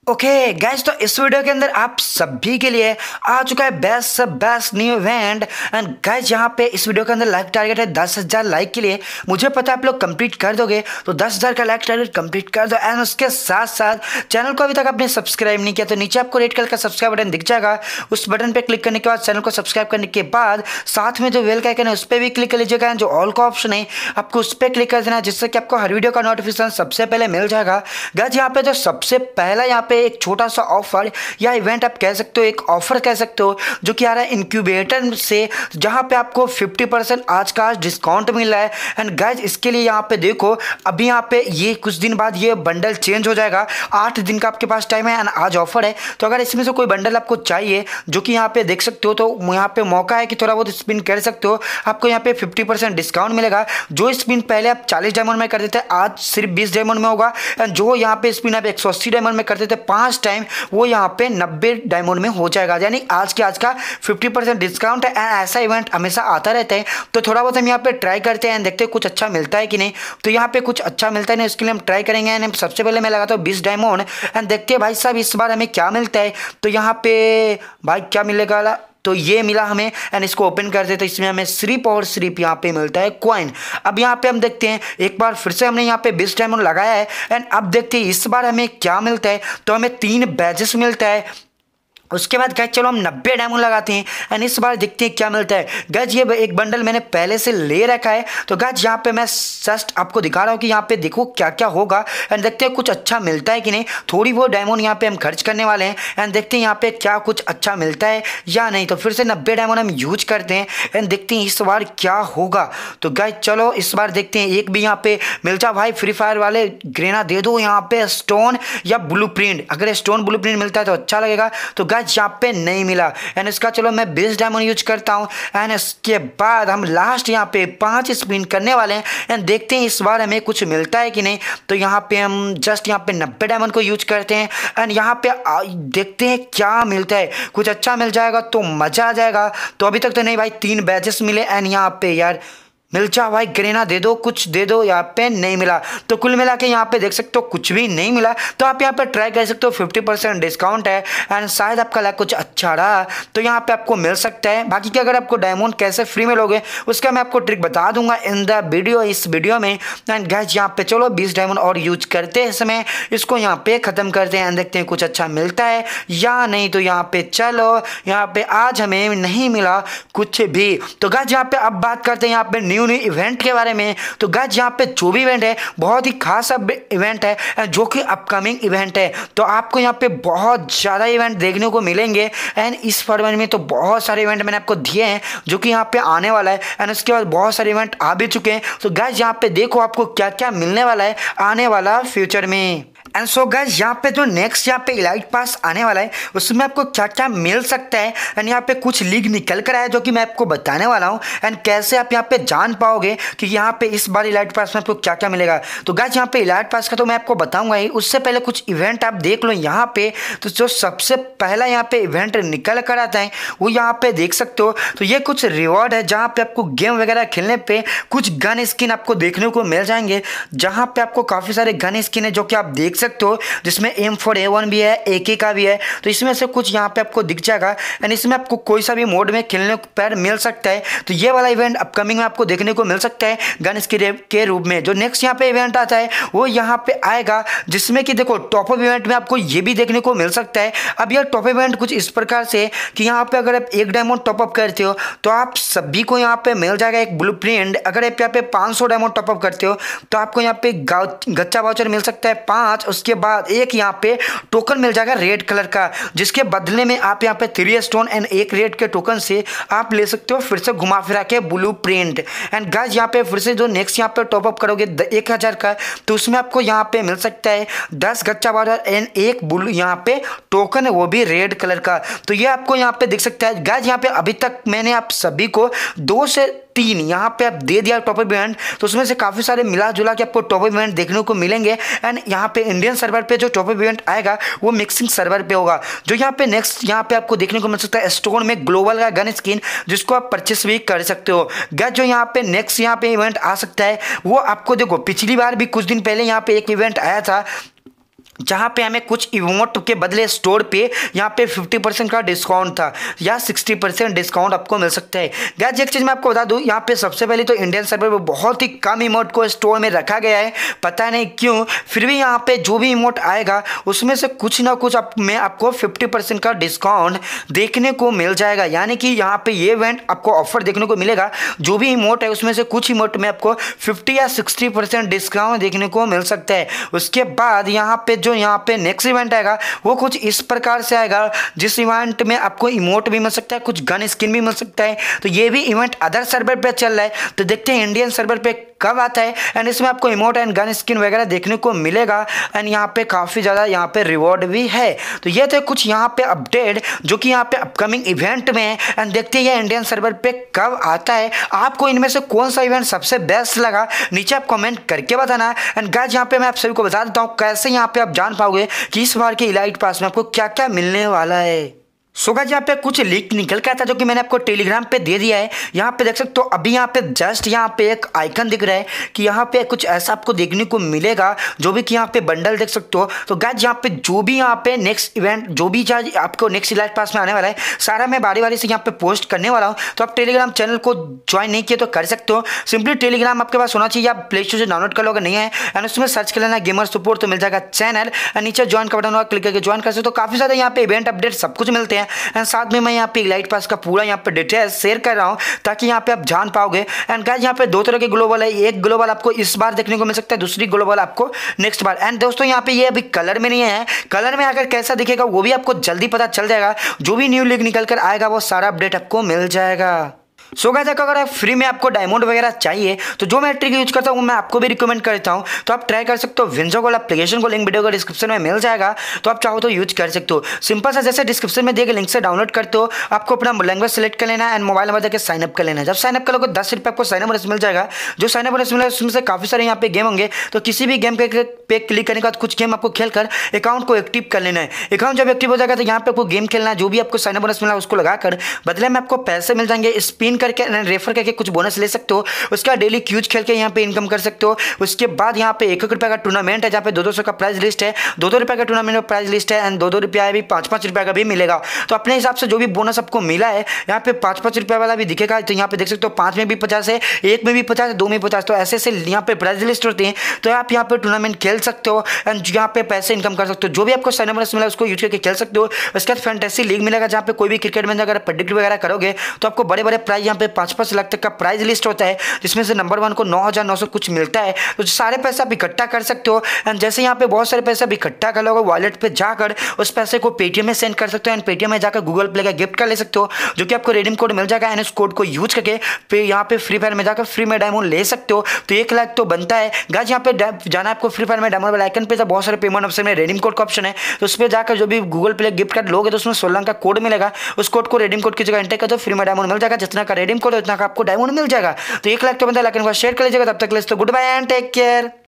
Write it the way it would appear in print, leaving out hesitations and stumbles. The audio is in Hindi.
ओके गाइस, तो इस वीडियो के अंदर आप सभी के लिए आ चुका है best new event. And guys यहाँ पे इस वीडियो के अंदर लाइक टारगेट है 10,000 लाइक के लिए। मुझे पता है आप लोग कंप्लीट कर दोगे, तो 10,000 का लाइक टारगेट कंप्लीट कर दो। एंड उसके साथ साथ चैनल को अभी तक आपने सब्सक्राइब नहीं किया तो नीचे आपको रेड कलर का सब्सक्राइब बटन दिख जाएगा। उस बटन पर क्लिक करने के बाद चैनल को सब्सक्राइब करने के बाद साथ में जो बेल का आइकन है उस पर भी क्लिक कर लीजिएगा। जो ऑल का ऑप्शन है आपको उस पर क्लिक कर देना, जिससे कि आपको हर वीडियो का नोटिफिकेशन सबसे पहले मिल जाएगा। गाइस यहाँ पे जो सबसे पहला यहाँ पे एक छोटा सा ऑफर या इवेंट आप कह सकते हो, एक ऑफर कह सकते हो, जो कि आ रहा है इनक्यूबेटर से, जहां पे आपको 50% आज का डिस्काउंट मिल रहा है। एंड गाइज इसके लिए यहाँ पे देखो, अभी यहाँ पे ये कुछ दिन बाद ये बंडल चेंज हो जाएगा। 8 दिन का आपके पास टाइम है एंड आज ऑफर है। तो अगर इसमें से कोई बंडल आपको चाहिए, जो कि यहाँ पे देख सकते हो, तो यहाँ पे मौका है कि थोड़ा बहुत स्पिन कर सकते हो। आपको यहाँ पे 50% डिस्काउंट मिलेगा। जो स्पिन पहले आप 40 डायमंड में करते थे, आज सिर्फ 20 डायमंड में होगा। एंड जो यहाँ पे स्पिन आप 180 डायमंड में करते थे 5 टाइम, वो यहाँ पे 90 डायमंड में हो जाएगा। यानी आज का 50% डिस्काउंट है। ऐसा इवेंट हमेशा आता रहता है, तो थोड़ा बहुत हम यहाँ पे ट्राई करते हैं, देखते हैं कुछ अच्छा मिलता है कि नहीं। तो यहाँ पे कुछ अच्छा मिलता है नहीं, इसके लिए हम ट्राई करेंगे। एंड सबसे पहले मैं लगाता हूँ 20 डायमंड एंड देखते हैं भाई साहब इस बार हमें क्या मिलता है। तो यहाँ पे भाई क्या मिलेगा, तो ये मिला हमें। एंड इसको ओपन करते तो इसमें हमें सिर्फ और सिर्फ यहाँ पे मिलता है कॉइन। अब यहाँ पे हम देखते हैं, एक बार फिर से हमने यहाँ पे 20 डायमंड लगाया है। एंड अब देखते हैं इस बार हमें क्या मिलता है। तो हमें 3 बैजेस मिलता है। उसके बाद गैज चलो हम 90 डायमंड लगाते हैं एंड इस बार देखते हैं क्या मिलता है। गैज ये एक बंडल मैंने पहले से ले रखा है, तो गैज यहाँ पे मैं जस्ट आपको दिखा रहा हूँ कि यहाँ पे देखो क्या क्या होगा। एंड देखते हैं कुछ अच्छा मिलता है कि नहीं। थोड़ी वो डायमंड यहाँ पे हम खर्च करने वाले हैं एंड देखते हैं यहाँ पे क्या कुछ अच्छा मिलता है या नहीं। तो फिर से 90 डायमंड हम यूज करते हैं एंड देखते हैं इस बार क्या होगा। तो गैज चलो इस बार देखते हैं, एक भी यहाँ पे मिल जाए भाई। फ्री फायर वाले ग्रेना दे दो यहाँ पे, स्टोन या ब्लू प्रिंट। अगर स्टोन ब्लू प्रिंट मिलता है तो अच्छा लगेगा। तो यहाँ पे नहीं मिला एंड इसका चलो मैं 20 डायमंड यूज करता हूं। एंड इसके बाद हम लास्ट यहाँ पे 5 स्पिन करने वाले हैं एंड देखते हैं इस बार हमें कुछ मिलता है कि नहीं। तो यहाँ पे हम जस्ट यहाँ पे 90 डायमंड को यूज करते हैं एंड यहाँ पे देखते हैं क्या मिलता है। कुछ अच्छा मिल जाएगा तो मजा आ जाएगा। तो अभी तक तो नहीं भाई, 3 बैचेस मिले एंड यहाँ पे यार मिल जा भाई, ग्रेना दे दो, कुछ दे दो। यहाँ पे नहीं मिला। तो कुल मिला के यहाँ पे देख सकते हो कुछ भी नहीं मिला। तो आप यहाँ पे ट्राई कर सकते हो, 50% डिस्काउंट है एंड शायद आपका लाइक कुछ अच्छा रहा तो यहाँ पे आपको मिल सकता है। बाकी कि अगर आपको डायमंड कैसे फ्री में लोगे उसका मैं आपको ट्रिक बता दूंगा इन द वीडियो, इस वीडियो में। एंड गाइस यहाँ पे चलो 20 डायमंड और यूज करते हैं समय, इसको यहाँ पे खत्म करते हैं। देखते हैं कुछ अच्छा मिलता है या नहीं। तो यहाँ पे चलो, यहाँ पे आज हमें नहीं मिला कुछ भी। तो गाइस यहाँ पे अब बात करते हैं यहाँ पे न्यू इवेंट के बारे में। तो गाइस यहाँ पे जो भी इवेंट है बहुत ही खास इवेंट है, जो कि अपकमिंग इवेंट है। तो आपको यहाँ पे बहुत ज़्यादा इवेंट देखने को मिलेंगे। एंड इस फरवरी में तो बहुत सारे इवेंट मैंने आपको दिए हैं जो कि यहाँ पे आने वाला है। एंड उसके बाद बहुत सारे इवेंट आ भी चुके हैं। तो गाइस यहाँ पे देखो आपको क्या क्या मिलने वाला है आने वाला फ्यूचर में। एंड सो गाइस यहाँ पे जो नेक्स्ट यहाँ पे इलाइट पास आने वाला है उसमें आपको क्या क्या मिल सकता है। एंड यहाँ पे कुछ लीग निकल कर आया जो कि मैं आपको बताने वाला हूँ। एंड कैसे आप यहाँ पे जान पाओगे कि यहाँ पे इस बार इलाइट पास में आपको क्या क्या मिलेगा। तो गाइस यहाँ पे इलाइट पास का तो मैं आपको बताऊंगा ही, उससे पहले कुछ इवेंट आप देख लो यहाँ पे। तो जो सबसे पहला यहाँ पे इवेंट निकल कर आता है वो यहाँ पे देख सकते हो। तो ये कुछ रिवॉर्ड है जहाँ पे आपको गेम वगैरह खेलने पे कुछ गन स्किन आपको देखने को मिल जाएंगे, जहाँ पे आपको काफ़ी सारे गन स्किन है जो कि आप देख सकते हो, जिसमें M4A1 भी है, AK का भी है। तो इसमें से कुछ यहाँ पे आपको दिख जाएगा एंड इसमें आपको कोई सा भी मोड में खेलने पर मिल सकता है। तो ये वाला इवेंट अपकमिंग में आपको देखने को मिल सकता है गन स्किन के रूप में। जो नेक्स्ट यहाँ पे इवेंट आता है वो यहाँ पे आएगा, जिसमें कि देखो टॉप अप इवेंट में आपको ये भी देखने को मिल सकता है। अब यह टॉप इवेंट कुछ इस प्रकार से कि यहाँ पे अगर आप 1 डायमंड टॉपअप करते हो तो आप सभी को यहाँ पे मिल जाएगा एक ब्लू प्रिंट। अगर आप यहाँ पे 500 डायमंड टॉपअप करते हो तो आपको यहाँ पे गच्चा वाउचर मिल सकता है 5। उसके बाद एक यहाँ पे टोकन मिल जाएगा रेड कलर का, जिसके बदले में आप यहाँ पे 3 स्टोन एंड 1 रेड के टोकन से आप ले सकते हो फिर से घुमा फिरा के ब्लू प्रिंट। एंड गाइस यहाँ पे फिर से जो नेक्स्ट यहाँ पे टॉपअप करोगे 1000 का, तो उसमें आपको यहाँ पे मिल सकता है 10 गच्चा वाउचर एंड 1 ब्लू यहाँ पे टोकन है, वो भी रेड कलर का। तो ये आपको यहाँ पे दिख सकता है। गाइस यहाँ पे अभी तक मैंने आप सभी को 2 से 3 यहाँ पे आप दे दिया टॉप अप इवेंट। तो उसमें से काफ़ी सारे मिला जुला के आपको टॉप अप इवेंट देखने को मिलेंगे। एंड यहाँ पे इंडियन सर्वर पे जो टॉप अप इवेंट आएगा वो मिक्सिंग सर्वर पे होगा। जो यहाँ पे नेक्स्ट यहाँ पे आपको देखने को मिल सकता है स्टोन में ग्लोबल का गन स्किन, जिसको आप परचेस भी कर सकते हो। गैस जो यहाँ पे नेक्स्ट यहाँ पे इवेंट आ सकता है वो आपको देखो, पिछली बार भी कुछ दिन पहले यहाँ पे एक इवेंट आया था जहाँ पे हमें कुछ इमोट के बदले स्टोर पे यहाँ पे 50% का डिस्काउंट था या 60% डिस्काउंट आपको मिल सकता है। गाइस एक चीज़ मैं आपको बता दूँ, यहाँ पे सबसे पहले तो इंडियन सर्वर में बहुत ही कम इमोट को स्टोर में रखा गया है, पता नहीं क्यों। फिर भी यहाँ पे जो भी इमोट आएगा उसमें से कुछ ना कुछ में आपको 50% का डिस्काउंट देखने को मिल जाएगा। यानी कि यहाँ पे ये इवेंट आपको ऑफर देखने को मिलेगा, जो भी इमोट है उसमें से कुछ इमोट में आपको 50 या 60% डिस्काउंट देखने को मिल सकता है। उसके बाद यहाँ पे नेक्स्ट इवेंट आएगा वो कुछ इस प्रकार से आएगा, जिस इवेंट में आपको इमोट भी मिल सकता है, कुछ गन स्किन भी मिल सकता है। तो ये भी इवेंट अदर सर्वर पे चल रहा है, तो देखते हैं इंडियन सर्वर पे कब आता है एंड इसमें आपको इमोट एंड गन स्किन वगैरह देखने को मिलेगा एंड यहाँ पे काफ़ी ज़्यादा यहाँ पे रिवॉर्ड भी है। तो ये थे कुछ यहाँ पे अपडेट जो कि यहाँ पे अपकमिंग इवेंट में है एंड देखते हैं इंडियन सर्वर पे कब आता है। आपको इनमें से कौन सा इवेंट सबसे बेस्ट लगा नीचे आप कमेंट करके बताना। एंड गाइस यहाँ पे मैं आप सभी को बता देता हूँ कैसे यहाँ पे आप जान पाओगे कि इस बार के इलाइट पास में आपको क्या क्या मिलने वाला है। सो गाइस यहाँ पे कुछ लीक निकल के आता जो कि मैंने आपको टेलीग्राम पे दे दिया है। यहाँ पे देख सकते हो अभी यहाँ पे जस्ट यहाँ पे एक आइकन दिख रहा है कि यहाँ पे कुछ ऐसा आपको देखने को मिलेगा, जो भी कि यहाँ पे बंडल देख सकते हो। तो गाइस यहाँ पे जो भी यहाँ पे नेक्स्ट इवेंट जो भी चार्ज आपको नेक्स्ट इलाइट पास में आने वाला है सारा मैं बारी बारी से यहाँ पे पोस्ट करने वाला हूँ। तो आप टेलीग्राम चैनल को ज्वाइन नहीं किए तो कर सकते हो। सिंपली टेलीग्राम आपके पास होना चाहिए, आप प्ले स्टोर से डाउनलोड कर लोगे, नहीं है एंड उसमें सर्च कर लेना गेमर सपोर्ट, तो मिल जाएगा चैनल एंड नीचे ज्वाइन का बटन होगा, क्लिक करके ज्वाइन कर सकते हो। तो काफ़ी ज़्यादा यहाँ पे इवेंट अपडेट सब कुछ मिलते हैं एंड साथ में मैं यहाँ पे इलाइट पास का पूरा यहाँ पे डिटेल्स शेयर कर रहा हूँ ताकि यहाँ पे आप जान पाओगे। एंड गाइस यहाँ पे दो तरह के ग्लोबल है, एक ग्लोबल आपको इस बार देखने को मिल सकता है, दूसरी ग्लोबल आपको नेक्स्ट बार। एंड दोस्तों यहाँ पे ये अभी कलर में नहीं है, कलर में अगर कैसा दिखेगा वो भी आपको जल्दी पता चल जाएगा। जो भी न्यू लीग निकल कर आएगा वो सारा अपडेट आपको मिल जाएगा। सो गाइस अगर फ्री में आपको डायमंड वगैरह चाहिए तो जो मैं ट्रिक यूज करता हूँ मैं आपको भी रिकमेंड करता हूँ, तो आप ट्राई कर सकते हो विंजो गोल्ड एप्लीकेशन को, लिंक वीडियो का डिस्क्रिप्शन में मिल जाएगा, तो आप चाहो तो यूज कर सकते हो। सिंपल सा जैसे डिस्क्रिप्शन में दिए गए लिंक से डाउनलोड करते हो, आपको अपना लैंग्वेज सेलेक्ट कर लेना है एंड मोबाइल नंबर देकर साइनअप कर लेना है। जब साइनअप करोगे 10 रुपये आपको साइनअप बोनस मिल जाएगा। जो साइनअप बोनस मिलेगा उसमें से काफ़ी सारे यहाँ पे गेम होंगे, तो किसी भी गेम पे क्लिक करने के बाद कुछ गेम आपको खेलकर अकाउंट को एक्टिव कर लेना है। अकाउंट जब एक्टिव हो जाएगा तो यहाँ पे आपको गेम खेलना है, जो भी आपको साइनअप बोनस मिला उसको लगाकर बदले में आपको पैसे मिल जाएंगे, स्पिन करके रेफर करके कुछ बोनस ले सकते हो। उसका डेली क्यूज खेल के यहाँ पे इनकम कर सकते हो। उसके बाद यहाँ पे 1-1 रुपये का टूर्नामेंट है जहाँ पे 200 का प्राइस लिस्ट है, 2-2 रुपये का टूर्नामेंट में प्राइस लिस्ट है एंड 2-2 रुपया भी 5-5 रुपये का भी मिलेगा। तो अपने हिसाब से जो भी बोनस आपको मिला है यहाँ पे 5-5 रुपये वाला भी दिखेगा। तो यहाँ पे देख सकते हो 5 में भी 50 है, 1 में भी 50 है, 2 में 50, तो ऐसे ऐसे यहाँ पे प्राइस लिस्ट होती है। तो आप यहाँ पे टूर्नामेंट खेल सकते हो एंड यहाँ पे पैसे इनकम कर सकते हो। जो भी आपको साइनअप बोनस मिला उसको यूज करके खेल सकते हो। उसके बाद फैंटेसी लीग मिलेगा जहाँ पे कोई भी क्रिकेट में अगर प्रेडिक्ट वगैरह करोगे तो आपको बड़े बड़े प्राइस यहाँ पे 5-5 लाख तक का प्राइस लिस्ट होता है, जिसमें से नंबर 1 को 9,900 कुछ मिलता है। तो सारे पैसे आप इकट्ठा कर सकते हो एंड जैसे यहाँ पे बहुत सारे पैसे आप इकट्ठा कर लोगे वॉलेट पे जाकर उस पैसे को पेटीएम में सेंड कर सकते हो एंड पेटीएम में जाकर गूगल प्ले का गिफ्ट कर ले सकते हो, जो कि आपको रिडीम कोड मिल जाएगा एंड उस कोड को यूज करके फिर यहाँ पे फ्री फायर में जाकर फ्री में डायमंड ले सकते हो। तो 1 लाख तो बनता है गाइस। यहाँ पे जाना आपको फ्री फायर में डायमंड वाला आइकन पे, तो बहुत सारे पेमेंट ऑप्शन में रिडीम कोड का ऑप्शन है, तो उस पर जाकर जो भी गूगल प्ले गिफ्ट कार्ड लोगे तो उसमें 16 का कोड मिलेगा। उस कोड को रिडीम कोड की जगह एंटर कर दो, फ्री में डायमंड मिल जाएगा। जितना का रिडीम कोड है उतना का आपको डायमंड मिल जाएगा। तो 1 लाख तो बनता है, लेकिन शेयर कर लीजिएगा। तब तक के लिए तो goodbye and take care.